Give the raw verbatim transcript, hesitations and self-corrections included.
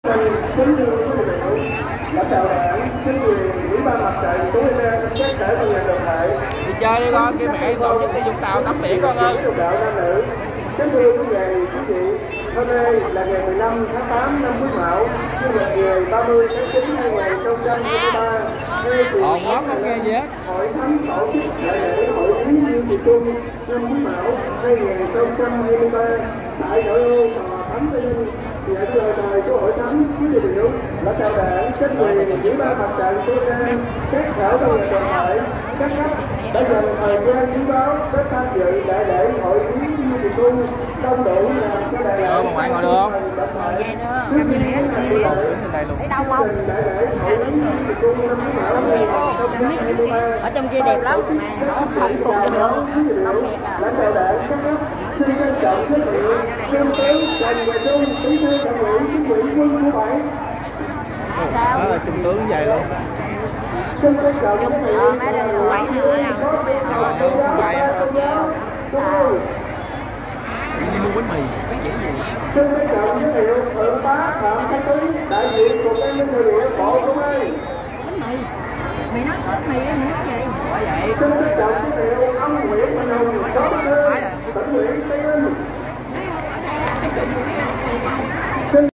Kính thưa quý vị lãnh đạo đảng, chính quyền, ủy ban mặt trận tổ quốc Việt Nam, các sở ban ngành đoàn thể. Đi chơi đi con, kêu mẹ tổ chức đi Vũng Tàu tắm biển con ơi. Đạo nam nữ. Kính thưa quý vị, quý vị, hôm nay là ngày mười lăm tháng tám năm Quý Mão, tức là ngày ba mươi tháng chín năm hai nghìn không trăm hai mươi ba. Còn ngót không nghe gì hết. Hội thánh tổ chức đại lễ hội Thánh Như Kỳ Trung năm Quý Mão hai nghìn không trăm hai mươi ba tại nội ô Tòa Thánh Tây Ninh. Nhận lời mời của hội thánh quý vị biểu lãnh đạo đảng, chính quyền, ủy ban mặt trận tổ quốc Việt Nam, các sở ban ngành đoàn thể, các cấp đã dành thời gian hiến báo đến tham dự đại lễ hội Thánh Như Kỳ Trung đông đủ làm cho đại lễ. Ờ, bà ngoại ngồi được không? Ngồi vậy nữa, cam đi nè, cam đi nè. Thấy đâu không? Đại lễ hội Thánh Như Kỳ Trung năm Quý Mão Nông nghiệp cô, đừng biết cái kia. Ở trong kia đẹp lắm nè, nó không phục được. Nông nghiệp à. Lãnh đạo đảng, các cấp xin trân trọng giới thiệu Trung tướng Trần Hoài Trung, Bí thư Đảng ủy, Chính ủy quân khu bảy. Sao? Đó là trung tướng vậy luôn. Xin trân trọng giới thiệu Ờ, mấy đứa quậy nữa nào. Đi mua bánh mì, cái gì gì? Xin trân trọng giới thiệu Thượng tá Phạm Thái Tý, đại diện Cục An ninh Nội địa Bộ Công an. Bánh mì. Mày nói có bánh mì nữa gì? Bởi vậy. Xin trân trọng giới thiệu ông Nguyễn Văn Hùng, Phó Bí thư tỉnh ủy Tây Ninh.